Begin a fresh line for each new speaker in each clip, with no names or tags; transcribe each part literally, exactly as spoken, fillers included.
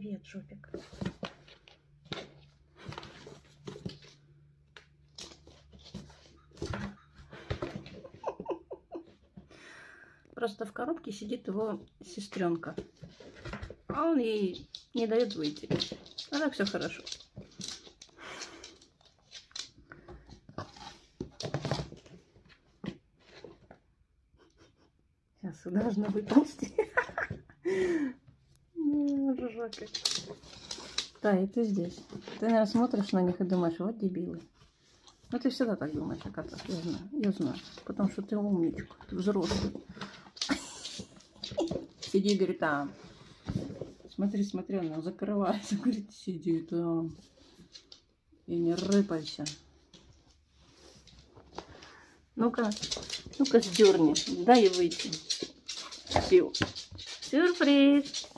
Привет, жопик. Просто в коробке сидит его сестренка, а он ей не дает выйти. А так все хорошо. Сейчас должна выползти. Жака. Да, и ты здесь. Ты, наверное, смотришь на них и думаешь, вот дебилы. Ну, ты всегда так думаешь, оказывается. Я знаю, я знаю. Потому что ты умничка, ты взрослый. Сиди, говорит, там. Смотри, смотри, она закрывается. Говорит, сиди там. И не рыпайся. Ну-ка, ну-ка, сдерни. Дай ей выйти. Все. Сюрприз.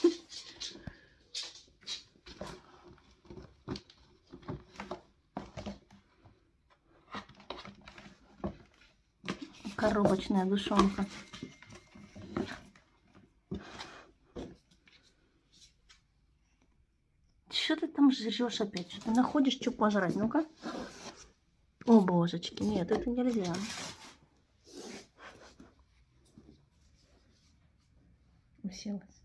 Коробочная душонка. Что ты там жрешь опять? Что ты находишь, что пожрать? Ну-ка. О, божечки, нет, это нельзя. Уселась.